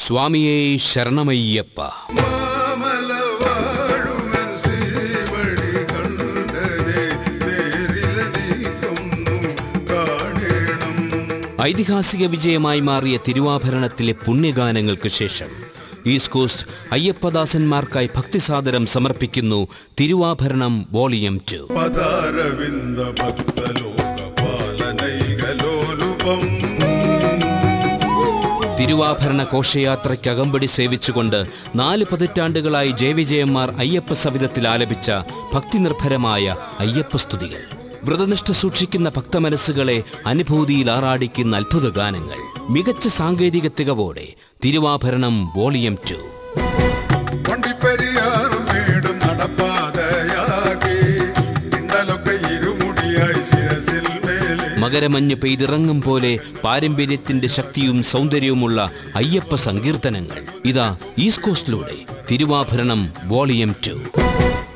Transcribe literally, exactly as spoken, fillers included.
സ്വാമിയേ ശരണമയ്യപ്പ. ഐതിഹാസിക വിജയമായി മാറിയ തിരുവാഭരണത്തിലെ പുണ്യഗാനങ്ങൾക്ക് ശേഷം ഈസ്റ്റ് കോസ്റ്റ് അയ്യപ്പദാസന്മാർക്കായി ഭക്തിസാദരം സമർപ്പിക്കുന്നു തിരുവാഭരണം വോളിയം ടു. തിരുവാഭരണ ഘോഷയാത്രയ്ക്ക് അകമ്പടി സേവിച്ചുകൊണ്ട് നാല് പതിറ്റാണ്ടുകളായി ജയവിജയന്മാർ അയ്യപ്പ സവിധത്തിൽ ആലപിച്ച ഭക്തിനിർഭരമായ അയ്യപ്പസ്തുതികൾ. വ്രതനിഷ്ഠ സൂക്ഷിക്കുന്ന ഭക്തമനസ്സുകളെ അനുഭൂതിയിൽ ആറാടിക്കുന്ന അത്ഭുത ഗാനങ്ങൾ. മികച്ച സാങ്കേതിക തികവോടെ തിരുവാഭരണം വോളിയം ടു. മകരമഞ്ഞ് പെയ്തിറങ്ങും പോലെ പാരമ്പര്യത്തിന്റെ ശക്തിയും സൗന്ദര്യവുമുള്ള അയ്യപ്പ സങ്കീർത്തനങ്ങൾ ഇതാ ഈസ്റ്റ് കോസ്റ്റിലൂടെ തിരുവാഭരണം വോളിയം ടു.